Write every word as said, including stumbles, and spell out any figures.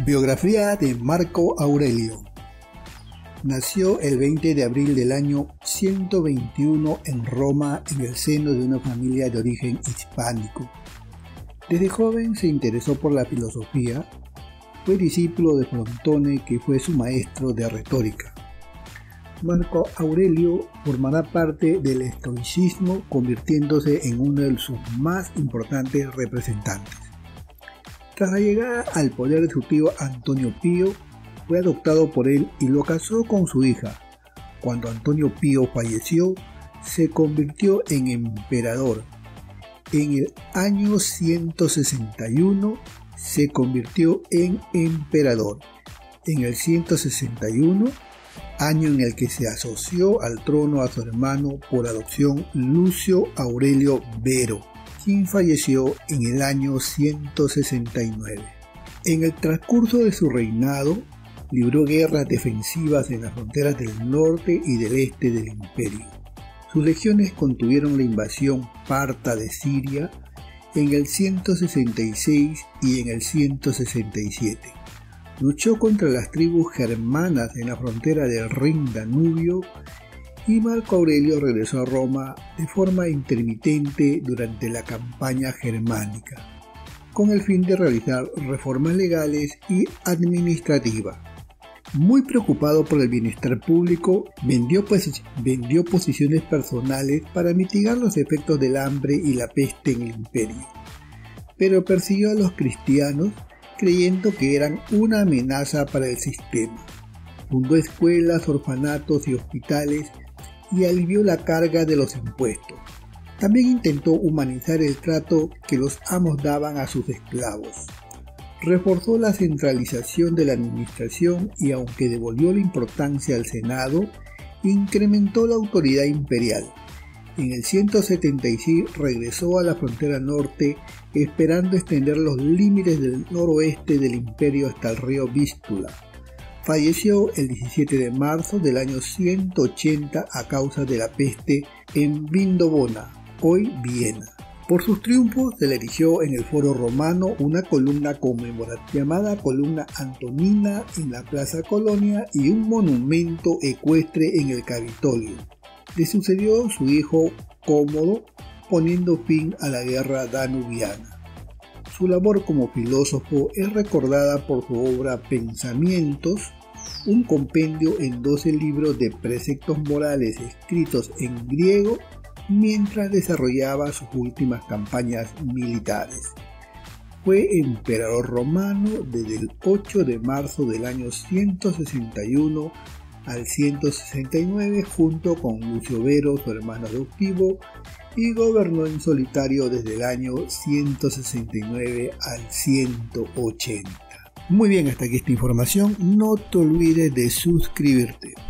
Biografía de Marco Aurelio. Nació el veinte de abril del año ciento veintiuno en Roma en el seno de una familia de origen hispánico. Desde joven se interesó por la filosofía. Fue discípulo de Frontone, que fue su maestro de retórica. Marco Aurelio formará parte del estoicismo, convirtiéndose en uno de sus más importantes representantes. Tras la llegada al poder de su tío Antonio Pío, fue adoptado por él y lo casó con su hija. Cuando Antonio Pío falleció, se convirtió en emperador. En el año ciento sesenta y uno se convirtió en emperador. En el ciento sesenta y uno, año en el que se asoció al trono a su hermano por adopción Lucio Aurelio Vero, quien falleció en el año ciento sesenta y nueve. En el transcurso de su reinado, libró guerras defensivas en las fronteras del norte y del este del imperio. Sus legiones contuvieron la invasión parta de Siria en el ciento sesenta y seis y en el ciento sesenta y siete. Luchó contra las tribus germanas en la frontera del Rin-Danubio y Marco Aurelio regresó a Roma de forma intermitente durante la campaña germánica, con el fin de realizar reformas legales y administrativas. Muy preocupado por el bienestar público, vendió, pues, vendió posiciones personales para mitigar los efectos del hambre y la peste en el imperio, pero persiguió a los cristianos creyendo que eran una amenaza para el sistema. Fundó escuelas, orfanatos y hospitales y alivió la carga de los impuestos. También intentó humanizar el trato que los amos daban a sus esclavos. Reforzó la centralización de la administración y, aunque devolvió la importancia al Senado, incrementó la autoridad imperial. En el ciento setenta y seis regresó a la frontera norte, esperando extender los límites del noroeste del imperio hasta el río Vístula. Falleció el diecisiete de marzo del año ciento ochenta a causa de la peste en Vindobona, hoy Viena. Por sus triunfos se le erigió en el Foro Romano una columna conmemorativa llamada Columna Antonina en la Plaza Colonia y un monumento ecuestre en el Capitolio. Le sucedió su hijo Cómodo, poniendo fin a la guerra danubiana. Su labor como filósofo es recordada por su obra Pensamientos, un compendio en doce libros de preceptos morales escritos en griego mientras desarrollaba sus últimas campañas militares. Fue emperador romano desde el ocho de marzo del año ciento sesenta y uno al ciento sesenta y nueve junto con Lucio Vero, su hermano adoptivo, y gobernó en solitario desde el año ciento sesenta y nueve al ciento ochenta. Muy bien, hasta aquí esta información. No te olvides de suscribirte.